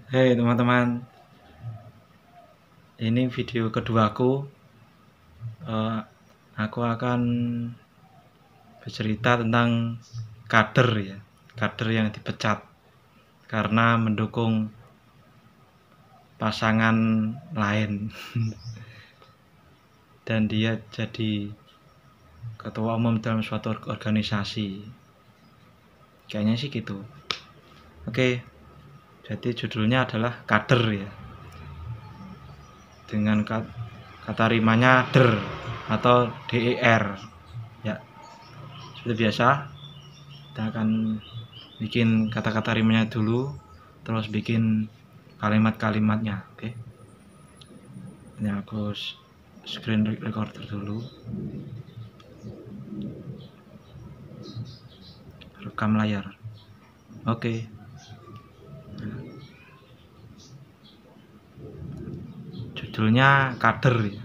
Hei teman-teman, ini video keduaku. Aku akan bercerita tentang kader ya, kader yang dipecat karena mendukung pasangan lain dan dia jadi ketua umum dalam suatu organisasi. Kayaknya sih gitu. Oke, jadi judulnya adalah kader ya, dengan kata rimanya der atau DER ya. Seperti biasa, kita akan bikin kata-kata rimanya dulu, terus bikin kalimat-kalimatnya. Oke, ini aku screen recorder dulu, rekam layar. Oke, judulnya kader ya.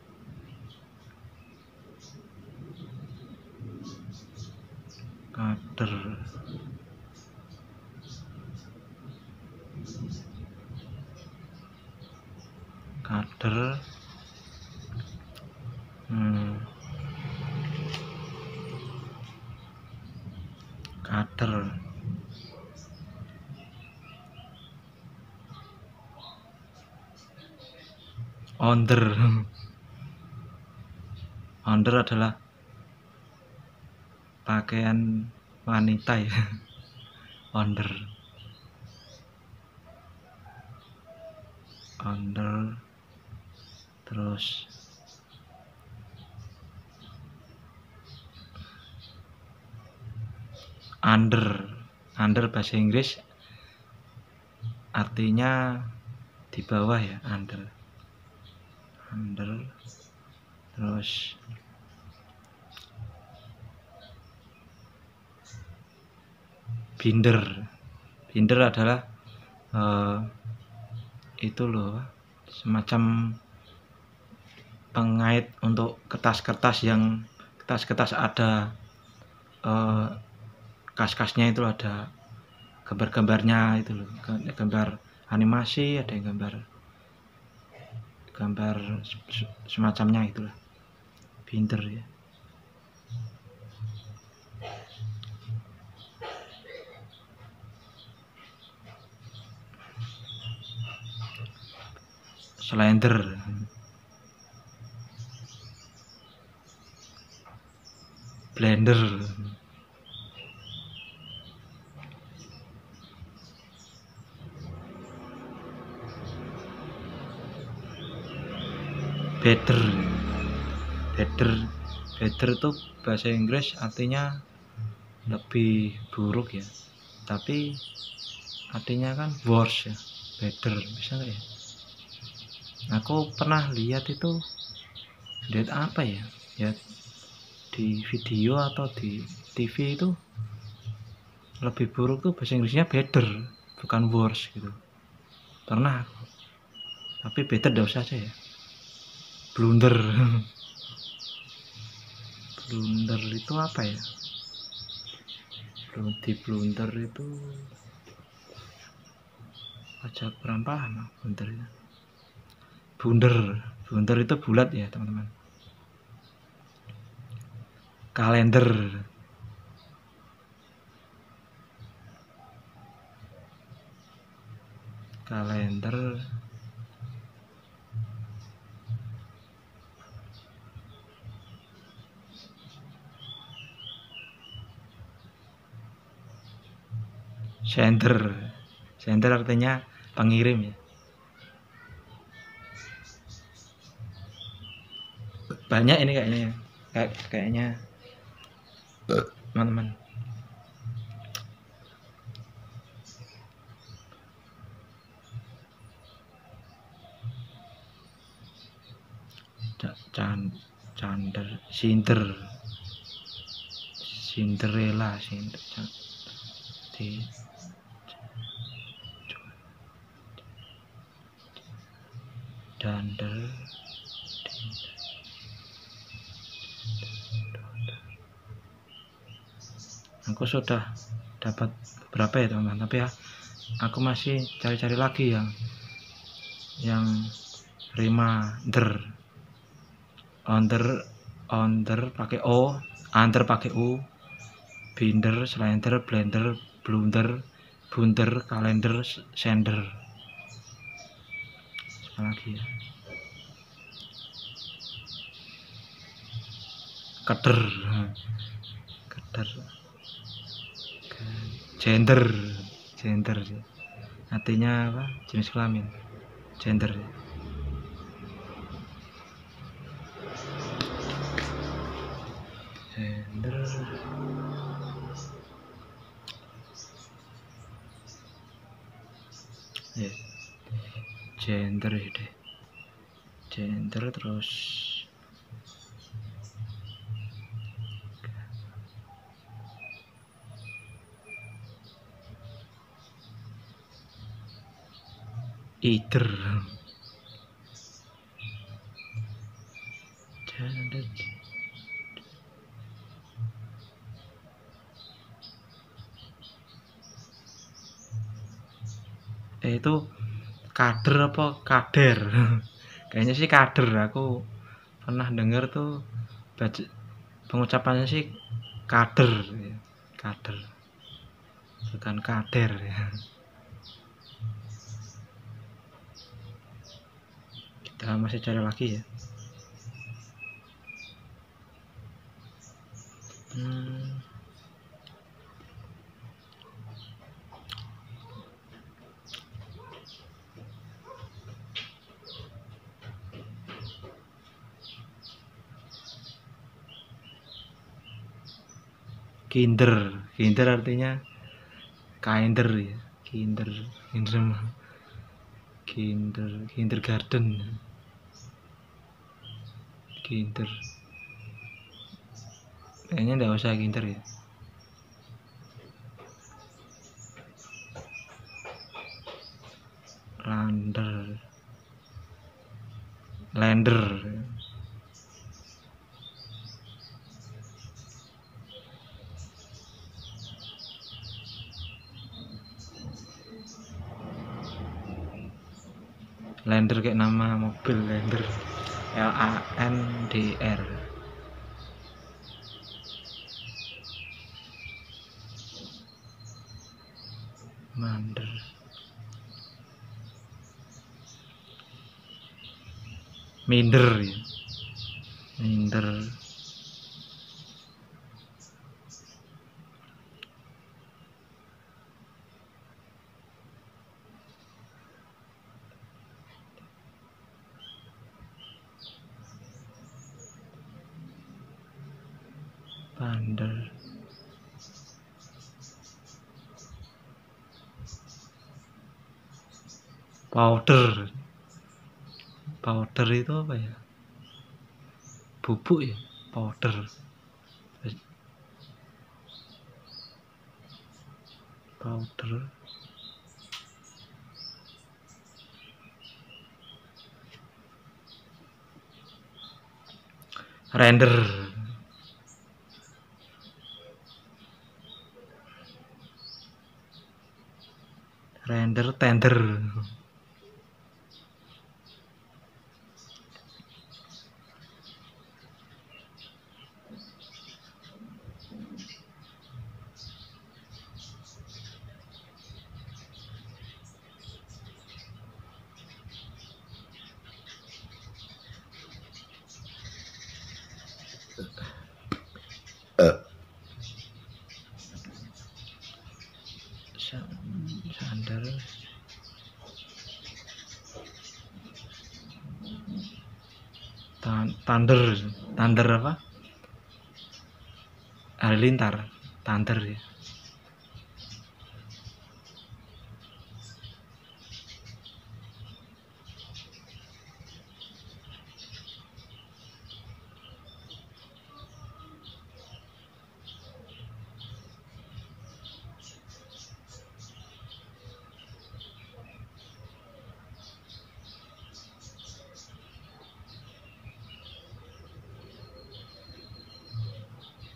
Kader. Kader. Kader. Onder. Onder adalah pakaian wanita ya. Onder. Onder. Terus under bahasa Inggris artinya di bawah ya, under. Terus binder adalah itu loh, semacam pengait untuk kertas-kertas ada kas-kasnya, itu ada gambar-gambarnya, itu loh, gambar animasi, ada yang gambar semacamnya, itulah binder ya. Slender. Blender. Better itu bahasa Inggris artinya lebih buruk ya, tapi artinya kan worse ya. Better bisa nggak ya? Aku pernah lihat apa ya di video atau di TV, itu lebih buruk tuh bahasa Inggrisnya better, bukan worse gitu. Pernah aku, tapi better udah usah aja ya. Blunder. Blunder itu apa ya? Di blunder itu aja kurang paham. Blunder itu bulat ya teman-teman. Kalender. Sender artinya pengirim ya. Banyak ini kayaknya teman-teman. Cinderella, Aku sudah dapat berapa ya teman-teman, tapi ya aku masih cari-cari lagi yang rima der, onder pakai o, under pakai u, binder, slender, blender, blunder, bunder, kalender, sender. Apa lagi ya? Keder, keder, gender, gender, artinya apa? Jenis kelamin, gender. Gender, ya, gender deh, gender terus either, gender. Itu kader apa kader? Kayaknya sih kader. Aku pernah dengar tuh baca pengucapannya sih kader, kader, bukan kader ya. Kita masih cari lagi ya. Kinder, kinder artinya kinder ya, kinder, kindergarten, kinder. Kayaknya nggak usah kinder ya. Lender, lender kayak nama mobil, lender, LANDR. Mander, minder ya, minder, pander, powder. Powder itu apa ya? Bubuk ya, powder. Powder, render, render, tender. Sandal, thunder apa? Halilintar, thunder ya.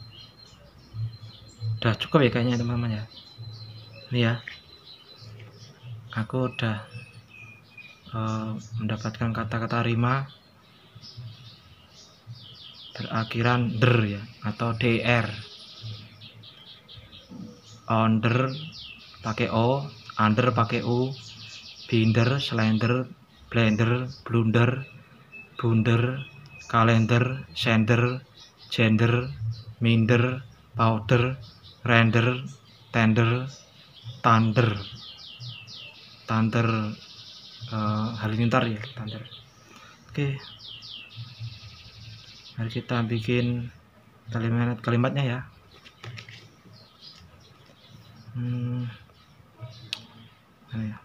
Udah cukup ya kayaknya teman-teman ya. Ini ya. aku udah mendapatkan kata-kata rima berakhiran der ya, atau dr. Onder pakai o, under pakai u, binder, slender, blender, blunder, bunder, kalender, sender, gender, minder, powder, render, tender, thunder, halilintar ya, thunder. Oke, mari kita bikin kalimatnya ya. Mana ya?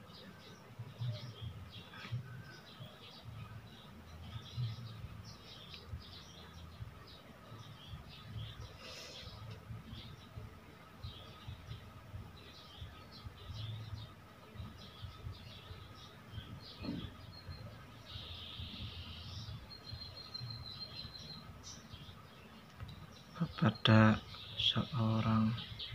Kepada seorang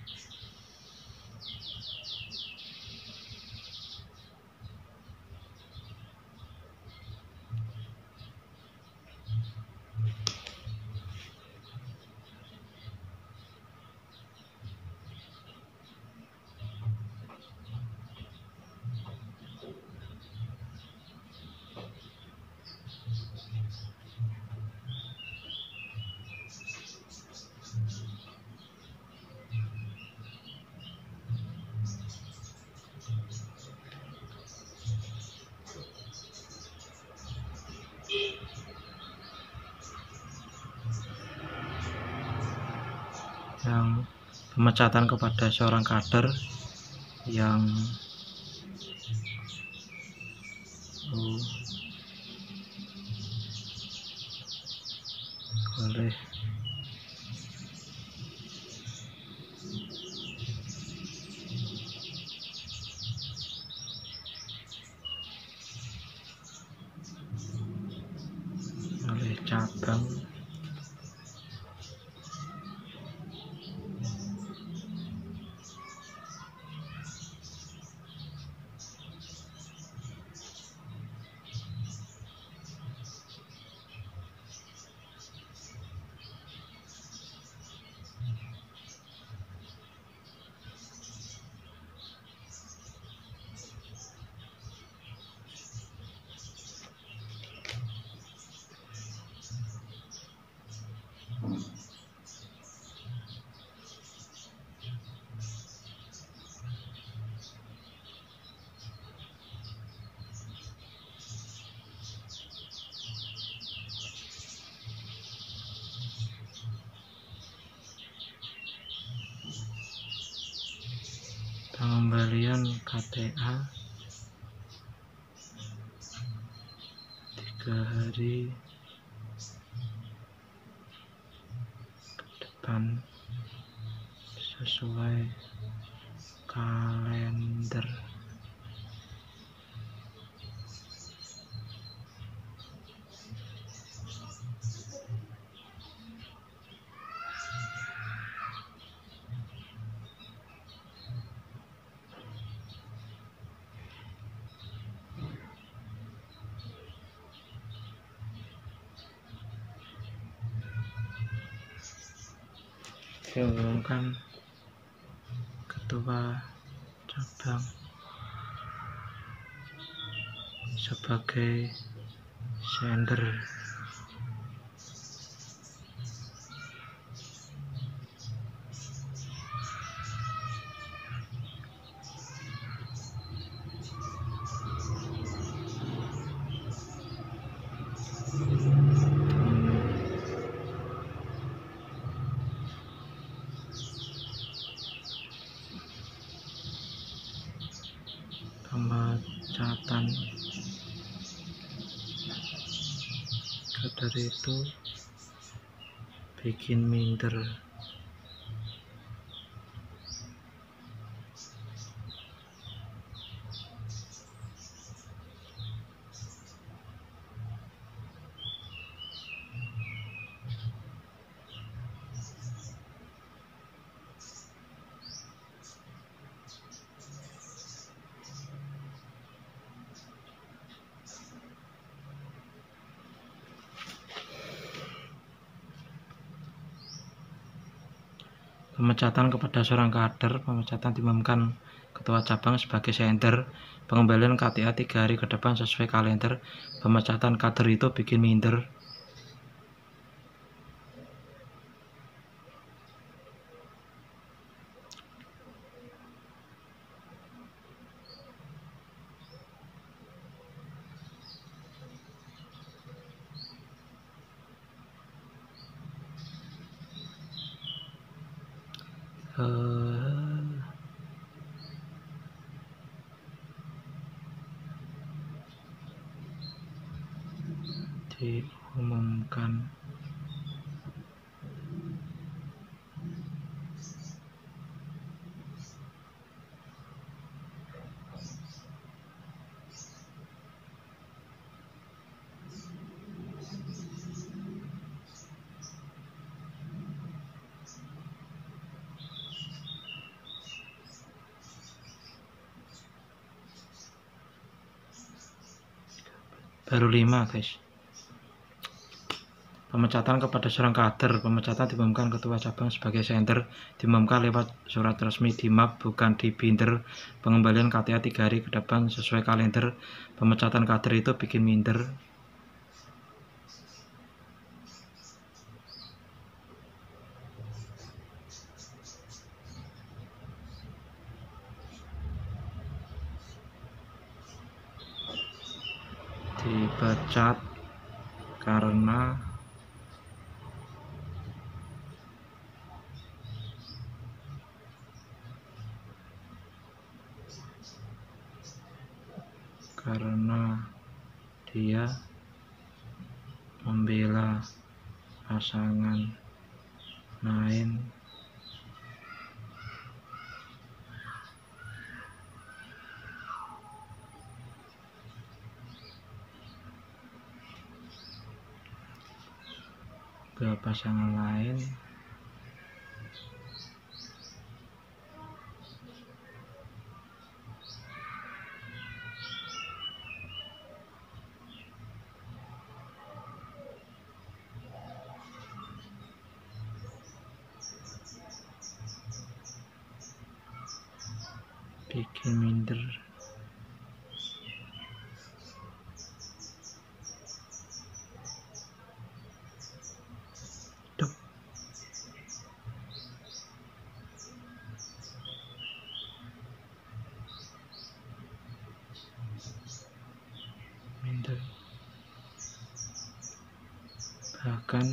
yang pemecatan kepada seorang kader yang oleh cabang pengembalian KTA 3 hari ke depan sesuai kalender. Diumumkan ketua cabang sebagai sender. Pemecatan kader itu bikin minder. Pemecatan kepada seorang kader. Pemecatan diumumkan ketua cabang sebagai senter. Pengembalian KTA 3 hari ke depan sesuai kalender. Pemecatan kader itu bikin minder. Diumumkan baru 5 guys. Pemecatan kepada seorang kader. Pemecatan diumumkan ketua cabang sebagai senter. Diumumkan lewat surat resmi di MAP, bukan di binder. Pengembalian KTA 3 hari ke depan sesuai kalender. Pemecatan kader itu bikin minder. Dipecat karena dia membela pasangan lain bikin minder. Duh. Minder. Bahkan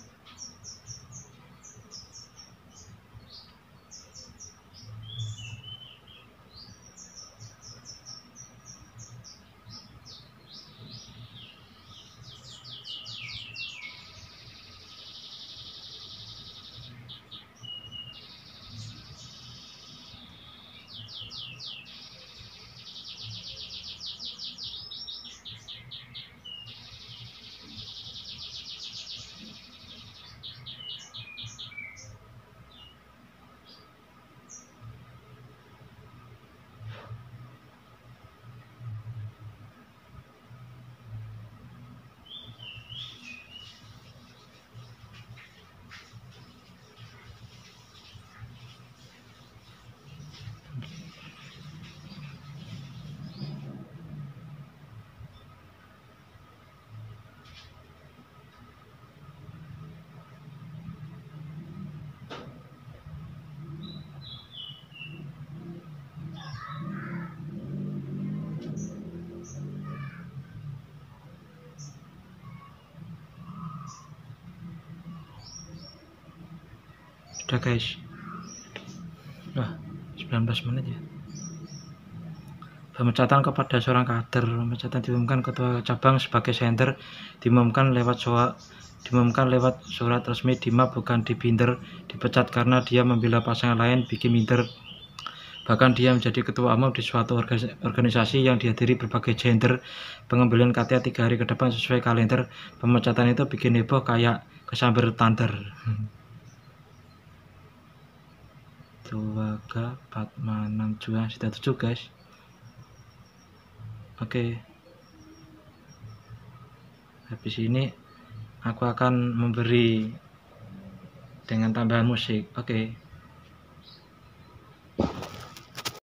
udah guys. Wah, 19 menit ya. Pemecatan kepada seorang kader. Pemecatan diumumkan ketua cabang sebagai senter. Diumumkan lewat surat resmi di MAP, bukan di binder. Dipecat karena dia membela pasangan lain, bikin minder. Bahkan dia menjadi ketua umum di suatu organisasi yang dihadiri berbagai gender. Pengembalian KTA 3 hari ke depan sesuai kalender. Pemecatan itu bikin heboh kayak kesambar thunder. Tuwaga Patmanam Juang sudah 7 guys. Oke. Habis ini aku akan memberi dengan tambahan musik. Oke.